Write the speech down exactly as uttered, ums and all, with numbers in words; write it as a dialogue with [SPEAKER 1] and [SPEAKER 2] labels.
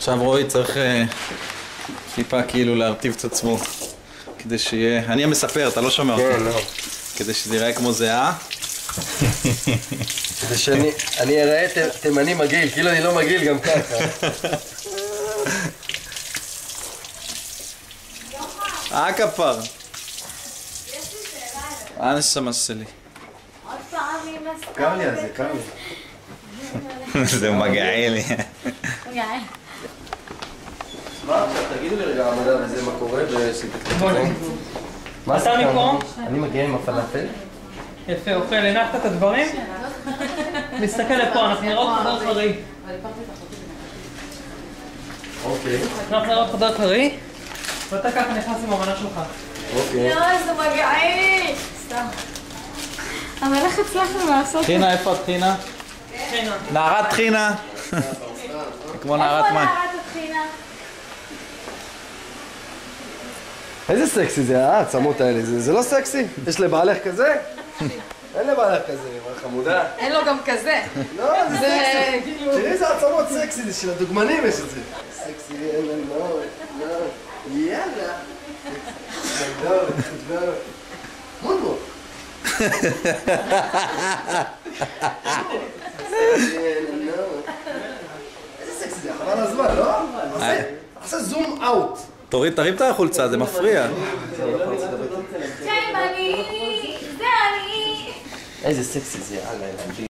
[SPEAKER 1] עכשיו רועי צריך טיפה כאילו להרטיב את עצמו כדי שיהיה... אני המספר, אתה לא שומע אותי.
[SPEAKER 2] כן, לא.
[SPEAKER 1] כדי שזה ייראה כמו זהה.
[SPEAKER 2] כדי שאני אראה תימני מגעיל, כאילו אני לא מגעיל גם ככה.
[SPEAKER 1] אה כפר. הנשמה שלי.
[SPEAKER 3] עוד פעם עם הסתם.
[SPEAKER 2] קר לי על זה, קר לי.
[SPEAKER 1] זה מגעיל לי.
[SPEAKER 3] מגעיל.
[SPEAKER 2] מה עכשיו, תגידו לי רגע עמדה וזה מה קורה ושתתקדם. מה
[SPEAKER 4] אתה מפה?
[SPEAKER 2] אני מגיע עם הפלאפל.
[SPEAKER 4] יפה, אוכל, הנחת את הדברים? נסתכל לפה, אנחנו נראה עוד חדר חרי.
[SPEAKER 2] אוקיי.
[SPEAKER 4] אנחנו נראה עוד חדר חרי, ואתה ככה נכנס עם המנה שלך.
[SPEAKER 2] אוקיי.
[SPEAKER 3] לא, זה מגעיל. סתם. אבל איך הצלחנו לעשות?
[SPEAKER 1] תחינה, איפה התחינה?
[SPEAKER 4] תחינה.
[SPEAKER 1] נערת תחינה. כמו נערת
[SPEAKER 3] איפה
[SPEAKER 1] מים.
[SPEAKER 3] נערת התחינה?
[SPEAKER 2] איזה סקסי זה העצמות האלה, זה, זה לא סקסי? יש לבעלך כזה? אין לבעלך כזה, מה חמודה?
[SPEAKER 3] אין לו גם כזה.
[SPEAKER 2] לא, זה סקסי. תראי איזה עצמות סקסי, זה של הדוגמנים יש את זה. סקסי, אין לנו, לא, יאללה. לא, לא. מודו. איזה סקסי זה, חבל הזמן, לא? עושה זום אאוט.
[SPEAKER 1] תוריד, תרים את החולצה, זה מפריע.
[SPEAKER 3] תימני, זה אני.
[SPEAKER 2] איזה סקסי זה, יאללה.